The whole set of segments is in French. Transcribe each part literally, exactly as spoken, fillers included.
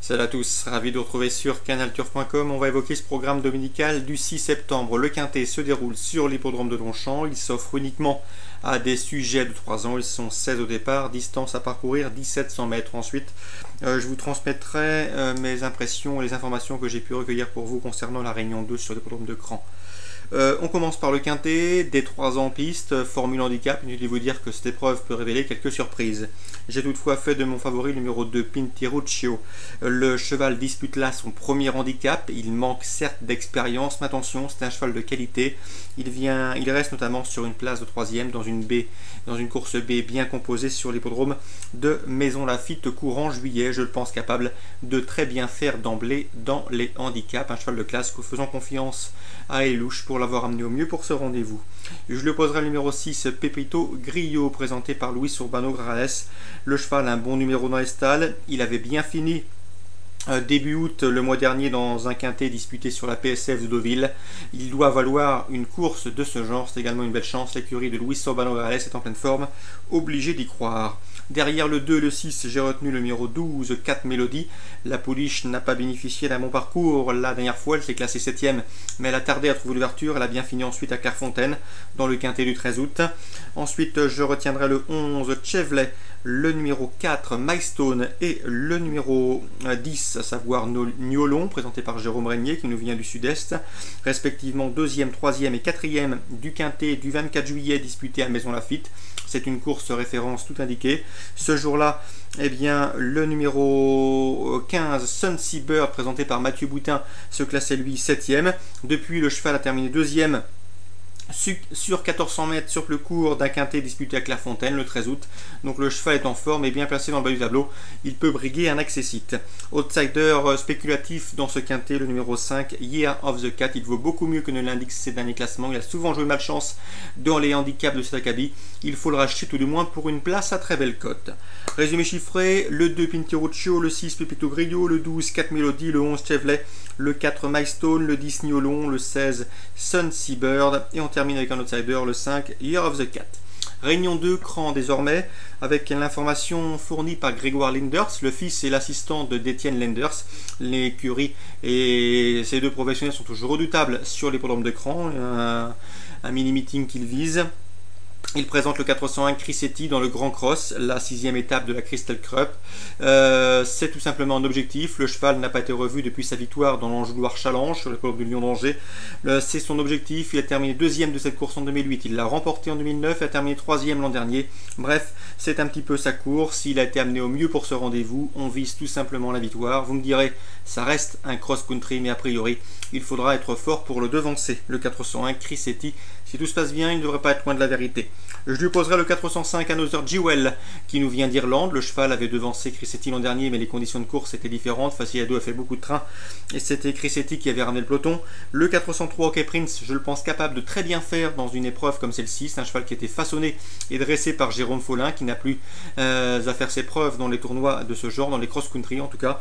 Salut à tous, ravi de vous retrouver sur canal turf point com. On va évoquer ce programme dominical du six septembre. Le quintet se déroule sur l'hippodrome de Longchamp. Il s'offre uniquement à des sujets de trois ans. Ils sont seize au départ, distance à parcourir dix-sept cents mètres. Ensuite, euh, je vous transmettrai euh, mes impressions et les informations que j'ai pu recueillir pour vous concernant la Réunion deux sur l'hippodrome de Cran. Euh, on commence par le quintet, des trois ans en piste, formule handicap. Inutile de vous dire que cette épreuve peut révéler quelques surprises. J'ai toutefois fait de mon favori numéro deux, Pintiruccio. Le cheval dispute là son premier handicap. Il manque certes d'expérience, mais attention, c'est un cheval de qualité. Il, vient, il reste notamment sur une place de troisième dans une baie, dans une course B bien composée sur l'hippodrome de Maison Lafitte courant juillet. Je le pense capable de très bien faire d'emblée dans les handicaps. Un cheval de classe, faisant confiance à Elouche pour l'avoir amené au mieux pour ce rendez-vous. Je lui opposerai le numéro six, Pepito Grillo, présenté par Luis Urbano Grales. Le cheval a un bon numéro dans les stalles. Il avait bien fini euh, début août le mois dernier dans un quintet disputé sur la P S F de Deauville. Il doit valoir une course de ce genre. C'est également une belle chance. L'écurie de Luis Urbano Grales est en pleine forme. Obligé d'y croire. Derrière le deux et le six, j'ai retenu le numéro douze, quatre Mélodies. La pouliche n'a pas bénéficié d'un bon parcours. La dernière fois, elle s'est classée septième, mais elle a tardé à trouver l'ouverture. Elle a bien fini ensuite à Clairefontaine, dans le quintet du treize août. Ensuite, je retiendrai le onze, Chevlet, le numéro quatre, Milestone, et le numéro dix, à savoir Niolon, présenté par Jérôme Régnier, qui nous vient du sud-est, respectivement deuxième, troisième et quatrième du quintet du vingt-quatre juillet, disputé à Maison Lafitte. C'est une course référence tout indiquée. Ce jour-là, eh bien, le numéro quinze, Sunseabird, Bird, présenté par Mathieu Boutin, se classait lui septième. Depuis, le cheval a terminé deuxième sur quatorze cents mètres sur le cours d'un quintet disputé à Clairefontaine le treize août. Donc le cheval est en forme et bien placé dans le bas du tableau. Il peut briguer un accessite. Outsider spéculatif dans ce quintet, le numéro cinq, Year of the Cat. Il vaut beaucoup mieux que ne l'indiquent ses derniers classements. Il a souvent joué malchance dans les handicaps de cet acabit. Il faut le racheter tout du moins pour une place à très belle cote. Résumé chiffré, le deux Pintiruccio, le six Pepito Grillo, le douze quatre Mélodies, le onze Chevlet, le quatre Milestone, le dix Niolon, le seize Sunseabird et on termine avec un outsider, le cinq Year of the Cat. Réunion deux, Cran désormais, avec l'information fournie par Grégoire Lenders, le fils et l'assistant de d'Étienne Lenders. L'écurie et ces deux professionnels sont toujours redoutables sur l'hippodrome de Cran, un, un mini-meeting qu'ils visent. Il présente le quatre cent un Crisetti dans le Grand Cross, la sixième étape de la Crystal Cup. Euh, c'est tout simplement un objectif. Le cheval n'a pas été revu depuis sa victoire dans l'Anjou Loire Challenge sur le club du Lion d'Angers. Euh, c'est son objectif. Il a terminé deuxième de cette course en deux mille huit. Il l'a remporté en deux mille neuf et a terminé troisième l'an dernier. Bref, c'est un petit peu sa course. Il a été amené au mieux pour ce rendez-vous. On vise tout simplement la victoire. Vous me direz, ça reste un cross-country, mais a priori, il faudra être fort pour le devancer. Le quatre cent un Crisetti, si tout se passe bien, il ne devrait pas être loin de la vérité. Je lui poserai le quatre cent cinq Another Jewel qui nous vient d'Irlande. Le cheval avait devancé Crisetti l'an dernier, mais les conditions de course étaient différentes. Facile a fait beaucoup de train et c'était Crisetti qui avait ramené le peloton. Le quatre cent trois Hockey Prince, je le pense capable de très bien faire dans une épreuve comme celle-ci. C'est un cheval qui était façonné et dressé par Jérôme Follin, qui n'a plus euh, à faire ses preuves dans les tournois de ce genre, dans les cross-country en tout cas.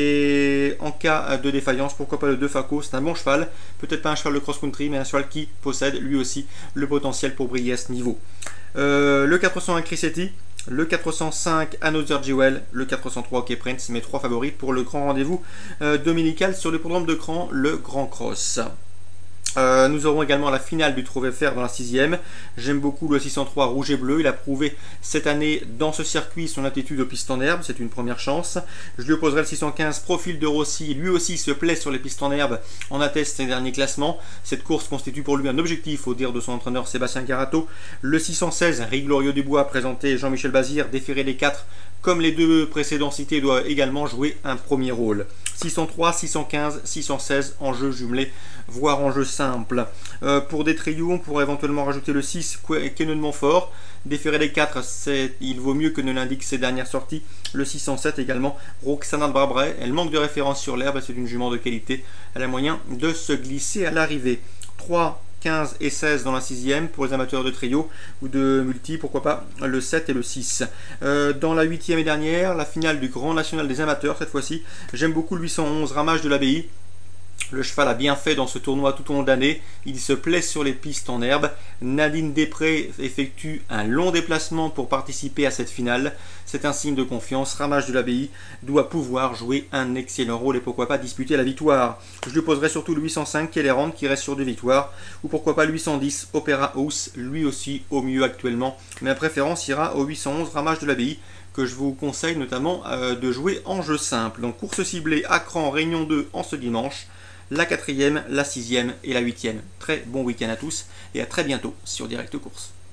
Et en cas de défaillance, pourquoi pas le deux Faco. C'est un bon cheval, peut-être pas un cheval de cross-country, mais un cheval qui possède lui aussi le potentiel pour briller à ce niveau. Euh, le quatre cent un Crisetti, le quatre cent cinq Another Jewel, le quatre cent trois Hockey Prince, mes trois favoris pour le grand rendez-vous euh, dominical sur l'hippodrome de Cran, le Grand Cross. Euh, nous aurons également la finale du Trophée Fer dans la sixième. J'aime beaucoup le six cent trois Rouge et Bleu. Il a prouvé cette année dans ce circuit son aptitude aux pistes en herbe. C'est une première chance. Je lui opposerai le six cent quinze Profil de Rossi. Lui aussi se plaît sur les pistes en herbe. En atteste ses derniers classements. Cette course constitue pour lui un objectif, au dire de son entraîneur Sébastien Carato. Le six cent seize Riglorieux Dubois, présenté Jean-Michel Bazir, déféré les quatre. Comme les deux précédents cités, doit également jouer un premier rôle. six cent trois, six cent quinze, six cent seize en jeu jumelé, voire en jeu simple. Euh, pour des trios, on pourrait éventuellement rajouter le six, Kenon Montfort. Déférer les quatre, il vaut mieux que ne l'indique ses dernières sorties. Le six cent sept également, Roxana de Brabray. Elle manque de référence sur l'herbe, c'est une jument de qualité. Elle a moyen de se glisser à l'arrivée. trois, quinze et seize dans la sixième pour les amateurs de trio ou de multi, pourquoi pas le sept et le six. Euh, dans la huitième et dernière, la finale du Grand National des amateurs cette fois-ci. J'aime beaucoup le huit cent onze Ramage de l'Abbaye. Le cheval a bien fait dans ce tournoi tout au long de l'année. Il se plaît sur les pistes en herbe. Nadine Després effectue un long déplacement pour participer à cette finale. c'est un signe de confiance. Ramage de l'Abbaye doit pouvoir jouer un excellent rôle et pourquoi pas disputer la victoire. Je lui poserai surtout le huit cent cinq Kellerand qui reste sur deux victoires, ou pourquoi pas le huit cent dix Opera House, lui aussi au mieux actuellement. Mais ma préférence ira au huit cent onze Ramage de l'Abbaye, que je vous conseille notamment euh, de jouer en jeu simple. Donc course ciblée, Acran, Réunion deux en ce dimanche, la quatrième, la sixième et la huitième. Très bon week-end à tous et à très bientôt sur Direct Course.